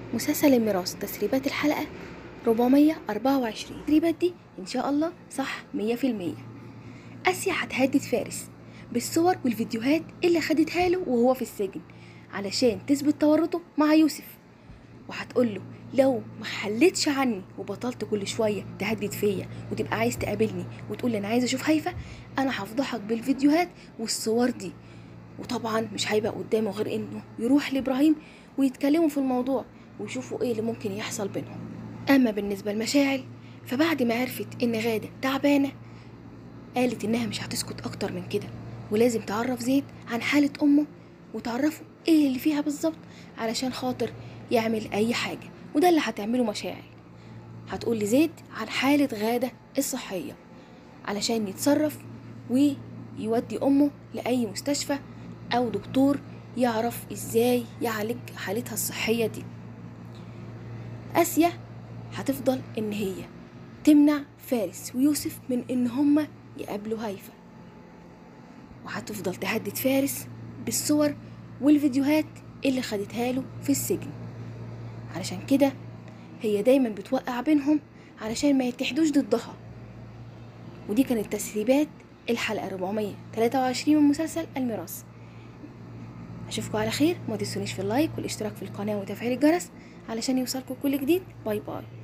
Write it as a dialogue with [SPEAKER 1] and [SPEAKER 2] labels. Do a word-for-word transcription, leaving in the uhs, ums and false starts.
[SPEAKER 1] مسلسل الميراث تسريبات الحلقة أربعمية وأربعة وعشرين. التسريبات دي إن شاء الله صح مية في المية. آسيا هتهدد فارس بالصور والفيديوهات اللي خدتها له وهو في السجن علشان تثبت تورطه مع يوسف، وهتقوله لو ما حلتش عني وبطلت كل شوية تهدد فيا وتبقى عايز تقابلني وتقول لي أنا عايز أشوف هيفا، أنا هفضحك بالفيديوهات والصور دي. وطبعا مش هيبقى قدامه غير إنه يروح لإبراهيم ويتكلموا في الموضوع ويشوفوا إيه اللي ممكن يحصل بينهم. أما بالنسبة لمشاعل، فبعد ما عرفت إن غادة تعبانة قالت إنها مش هتسكت أكتر من كده، ولازم تعرف زيد عن حالة أمه وتعرفه إيه اللي فيها بالظبط علشان خاطر يعمل أي حاجة. وده اللي هتعمله مشاعل، هتقول لزيد عن حالة غادة الصحية علشان يتصرف ويودي أمه لأي مستشفى أو دكتور يعرف إزاي يعالج حالتها الصحية دي. آسيا هتفضل إن هي تمنع فارس ويوسف من إن هما يقابلوا هيفا، وهتفضل تهدد فارس بالصور والفيديوهات اللي خدتها له في السجن. علشان كده هي دايما بتوقع بينهم علشان ما يتحدوش ضدها. ودي كانت تسريبات الحلقة أربعمية وتلاتة وعشرين من مسلسل الميراث. اشوفكم على خير، ما تنسونيش في اللايك والاشتراك في القناة وتفعيل الجرس علشان يوصلكم كل جديد. باي باي.